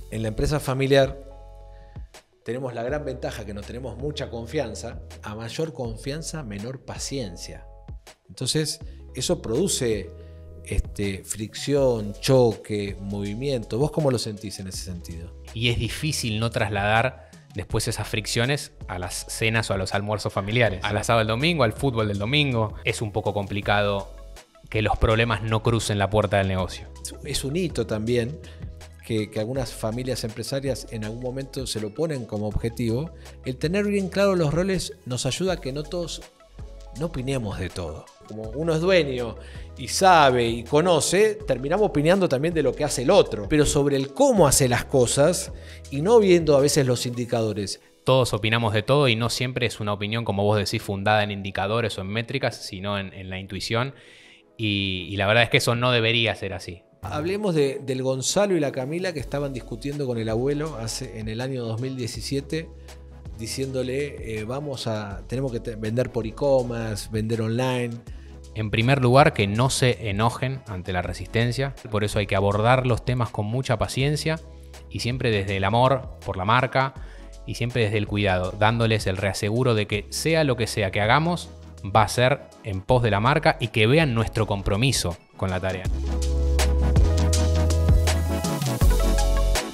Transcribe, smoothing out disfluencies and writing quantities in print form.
En la empresa familiar tenemos la gran ventaja que no tenemos mucha confianza. A mayor confianza, menor paciencia. Entonces, eso produce fricción, choque, movimiento. ¿Vos cómo lo sentís en ese sentido? Y es difícil no trasladar después esas fricciones a las cenas o a los almuerzos familiares. Al asado del domingo, al fútbol del domingo. Es un poco complicado que los problemas no crucen la puerta del negocio. Es un hito también que algunas familias empresarias en algún momento se lo ponen como objetivo. El tener bien claro los roles nos ayuda a que no todos no opinemos de todo. Como uno es dueño y sabe y conoce, terminamos opinando también de lo que hace el otro, pero sobre el cómo hace las cosas y no viendo a veces los indicadores. Todos opinamos de todo y no siempre es una opinión, como vos decís, fundada en indicadores o en métricas, sino en la intuición. Y la verdad es que eso no debería ser así. Hablemos del Gonzalo y la Camila que estaban discutiendo con el abuelo en el año 2017, diciéndole tenemos que vender por e-commerce, vender online. En primer lugar, que no se enojen ante la resistencia. Por eso hay que abordar los temas con mucha paciencia y siempre desde el amor por la marca y siempre desde el cuidado, dándoles el reaseguro de que sea lo que sea que hagamos, va a ser en pos de la marca y que vean nuestro compromiso con la tarea.